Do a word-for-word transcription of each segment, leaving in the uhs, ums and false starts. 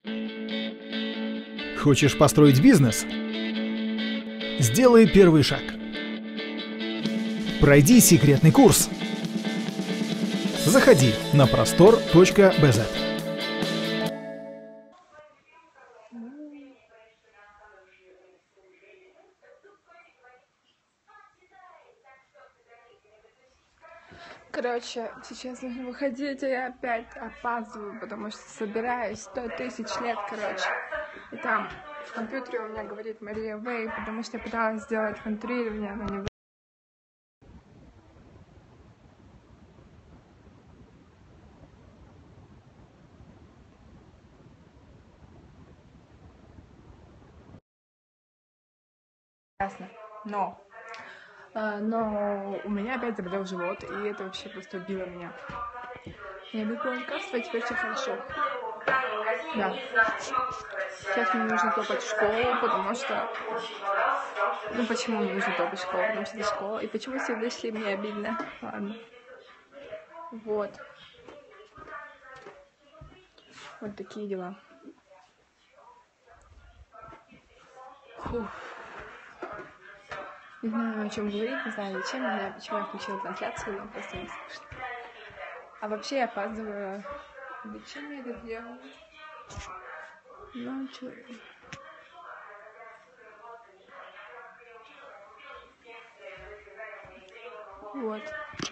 Хочешь построить бизнес? Сделай первый шаг. Пройди секретный курс. Заходи на простор точка би зет. Короче, сейчас нужно выходить, а я опять опаздываю, потому что собираюсь сто тысяч лет, короче. И там в компьютере у меня говорит Мария Вэй, потому что я пыталась сделать контурирование, но не ясно. Но, а, но у меня опять заболел живот, и это вообще просто убило меня. Я бегу лекарства, и теперь все хорошо. Да. Сейчас мне нужно топать в школу, потому что... Ну, почему мне нужно топать в школу? Потому что это школа. И почему все вышли, мне обидно. Ладно. Вот. Вот такие дела. Фух. Не знаю, о чем говорить, не знаю, зачем, не знаю, почему я включила трансляцию, но просто не слышно. А вообще я опаздываю. Зачем я это делаю? Ну, чё... Вот.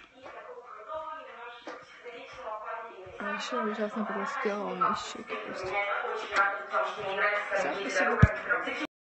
А еще я ужасно потолстела, у меня щеки просто. Все, спасибо.